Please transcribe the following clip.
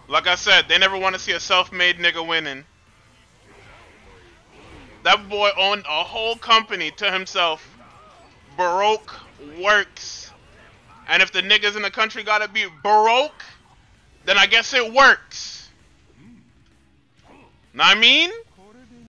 Like I said, they never want to see a self-made nigga winning. That boy owned a whole company to himself. Baroque works. And if the niggas in the country gotta be Baroque, then I guess it works. Know what I mean?